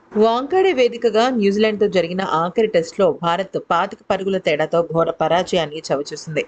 వాంఖడే వేదికగా న్యూజిలాండ్తో జరిగిన ఆఖరి టెస్టులో భారత్ 25 పరుగుల తేడాతో ఘోర పరాజయాన్ని చవిచూసింది.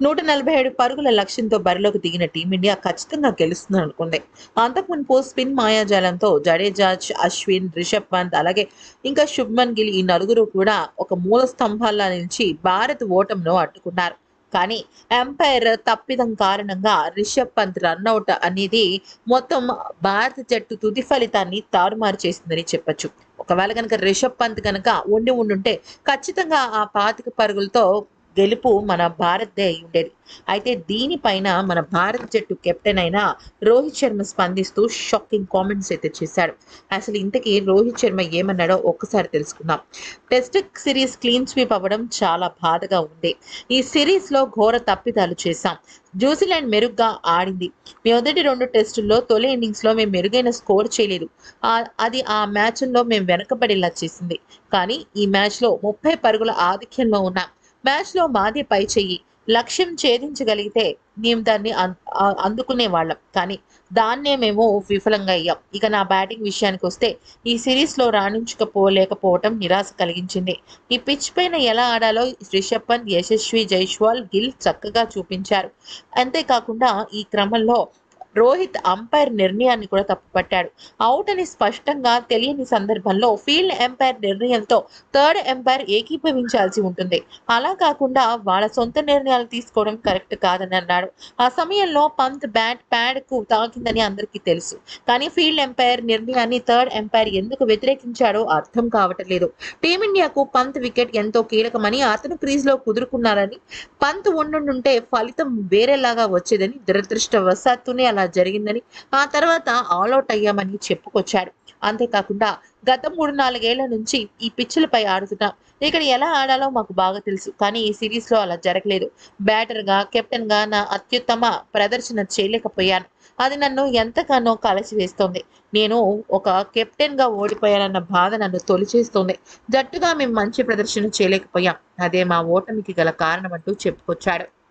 147 పరుగుల లక్ష్యంతో బరిలోకి దిగిన టీమిండియా ఖచ్చితంగా గెలుస్తుందని అనుకుంది. అంతకుముందు స్పిన్ మాయాజాలంతో జడేజా, అశ్విన్, రిషబ్ పంత్ అలాగే ఇంకా శుభ్మన్ గిల్ ఈ నలుగురు కూడా ఒక మూల స్తంభాల్లా నిలిచి భారత్ ఓటమిను అడ్డుకున్నారు. కానీ ఎంపైర్ తప్పిదం కారణంగా రిషబ్ పంత్ రన్అట్ అనేది మొత్తం భారత జట్టు తుది ఫలితాన్ని తారుమారు చేసిందని చెప్పొచ్చు. ఒకవేళ గనక రిషబ్ పంత్ గనక ఉండుంటే ఖచ్చితంగా ఆ 25 పరుగులతో గెలుపు మన భారత్‌దే అయ్యుండేది. అయితే దీనిపైన మన భారత జట్టు కెప్టెన్ అయిన రోహిత్ శర్మ స్పందిస్తూ షాకింగ్ కామెంట్స్ అయితే చేశాడు. అసలు ఇంతకీ రోహిత్ శర్మ ఏమన్నాడో ఒక్కసారి తెలుసుకుందాం. టెస్ట్ సిరీస్ క్లీన్ స్వీప్ అవ్వడం చాలా బాధగా ఉంది. ఈ సిరీస్‌లో ఘోర తప్పిదాలు చేశాం. న్యూజిలాండ్ మెరుగ్గా ఆడింది. మొదటి 2 టెస్టుల్లో తొలి ఇన్నింగ్స్‌లో మేము మెరుగైన స్కోర్ చేయలేదు. అది ఆ మ్యాచ్‌ల్లో మేము వెనకబడేలా చేసింది. కానీ ఈ మ్యాచ్‌లో 30 పరుగుల ఆధిక్యంలో ఉన్నాం. మ్యాచ్‌లో మాదే పైచెయ్యి. లక్ష్యం ఛేదించగలిగితే మేము దాన్ని అందుకునేవాళ్ళం. కానీ దాన్నే మేము విఫలంగా అయ్యాం. ఇక నా బ్యాటింగ్ విషయానికొస్తే ఈ సిరీస్‌లో రాణించకపోలేకపోవటం నిరాశ కలిగించింది. ఈ పిచ్ పైన ఎలా ఆడాలో రిషబ్ పంత్, యశస్వి జైస్వాల్, గిల్ చక్కగా చూపించారు. అంతేకాకుండా ఈ క్రమంలో రోహిత్ అంపైర్ నిర్ణయాన్ని కూడా తప్పుపట్టాడు. అవుట్ అని స్పష్టంగా తెలియని సందర్భంలో ఫీల్డ్ ఎంపైర్ నిర్ణయంతో థర్డ్ ఎంపైర్ ఏకీభవించాల్సి ఉంటుంది. అలా కాకుండా వాళ్ళ సొంత నిర్ణయాలు తీసుకోవడం కరెక్ట్ కాదని అన్నాడు. ఆ సమయంలో పంత్ బ్యాట్ ప్యాడ్‌కు తాకిందని అందరికీ తెలుసు. కానీ ఫీల్డ్ ఎంపైర్ నిర్ణయాన్ని థర్డ్ ఎంపైర్ ఎందుకు వ్యతిరేకించాడో అర్థం కావట్లేదు. టీమిండియాకు పంత్ వికెట్ ఎంతో కీలకమని, అతను క్రీజ్‌లో కుదురుకున్నారని, పంత్ ఉండుంటే ఫలితం వేరేలాగా వచ్చేదని, దురదృష్టవశాత్తునే అలా జరిగిందని, ఆ తర్వాత ఆలౌట్ అయ్యామని చెప్పుకొచ్చాడు. అంతేకాకుండా గత 3-4 ఏళ్ల నుంచి ఈ పిచ్చులపై ఆడుతున్నాం. ఇక్కడ ఎలా ఆడాలో మాకు బాగా తెలుసు. కానీ ఈ సిరీస్‌లో అలా జరగలేదు. బ్యాటర్‌గా, కెప్టెన్‌గా నా అత్యుత్తమ ప్రదర్శన చేయలేకపోయాను. అది నన్ను ఎంతగానో కలచివేస్తోంది. నేను ఒక కెప్టెన్‌గా ఓడిపోయానన్న బాధ నన్ను తొలిచేస్తోంది. జట్టుగా మేము మంచి ప్రదర్శన చేయలేకపోయాం. అదే మా ఓటమికి గల కారణమంటూ చెప్పుకొచ్చాడు.